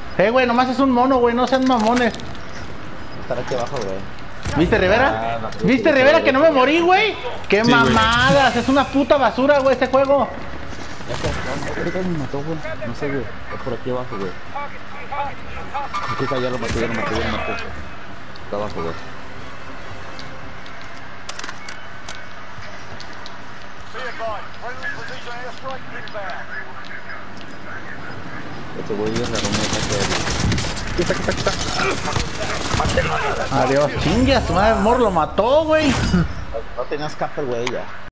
Güey, nomás es un mono, güey, no sean mamones. Estar aquí abajo, güey. ¿Viste, Rivera? ¿Viste, Rivera, que no me morí, güey? ¡Qué Sí, mamadas! Es una puta basura, güey, este juego. Ya está, creo que me mató, güey. No sé, güey. Es por aquí abajo, güey. Aquí está, ya lo maté. Está abajo, güey. Este güey es la rometa que... Aquí está. Adiós. Chingue a su madre, Mor lo mató, güey. No tenía escape, güey, ya.